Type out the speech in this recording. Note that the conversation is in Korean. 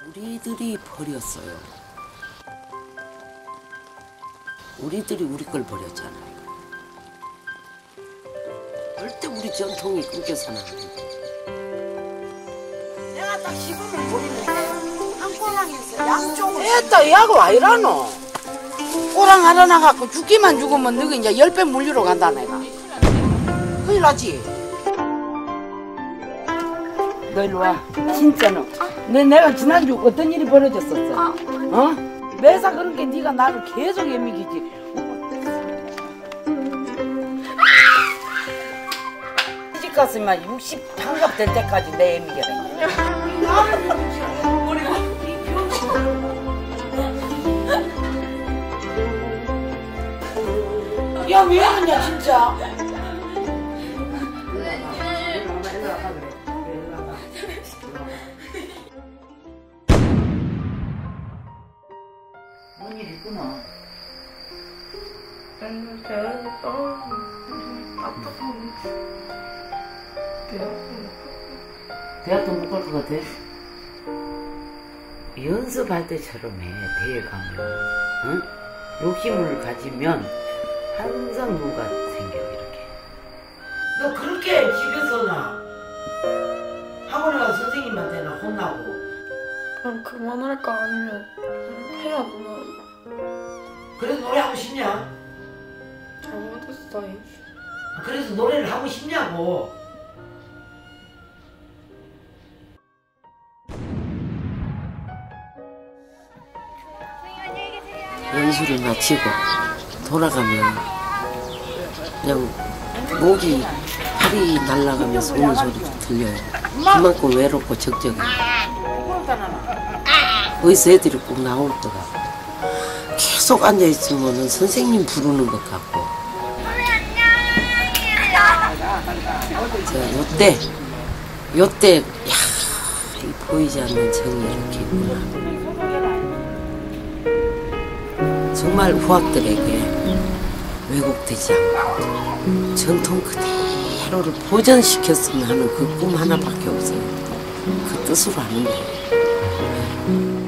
우리들이 버렸어요. 우리들이 우리 걸 버렸잖아요. 절대 우리 전통이 끊겨서는 안 돼. 내가 딱 시골을 보이는데 한 꼬랑에서 양쪽으로 에따 야가 와 이러노? 꼬랑 하나 나갖고 죽기만 죽으면 너가 이제 10배 물리러 간다 내가. 큰일 나지? 너 일로 와. 진짜는. 내가 지난주 어떤 일이 벌어졌었어? 어? 매사 그렇게 네가 나를 계속 애미기지. 시집 갔으면 60 반갑 될 때까지 내 애미게라. 야, 왜 그러냐, 진짜? 뭔 일 있구나. 배가 떨어지고 아파서 대학도 못 갈 것 같아? 연습할 때처럼 해, 대회 가면. 응? 욕심을 가지면 항상 누가 생겨, 이렇게. 너 그렇게 집에서나 학원에 가서 선생님한테나 혼나고. 그냥 그만할까 아니면 해야 누나. 그래서 노래하고 싶냐? 잘못했어요. 그래서 노래를 하고 싶냐고. 연수를 마치고 돌아가면 그냥 목이 팔이 날아가면서 우는 소리가 들려요. 그만큼 외롭고 적적해요. 어디서 애들이 꼭 나올 것 같고 계속 앉아있으면 선생님 부르는 것 같고 요때 야, 이 보이지 않는 정이 이렇게 있구나. 정말 후학들에게 왜곡되지 않고 전통 그대로를 보존시켰으면 하는 그 꿈 하나밖에 없어요. 그 뜻으로 하는 거예요.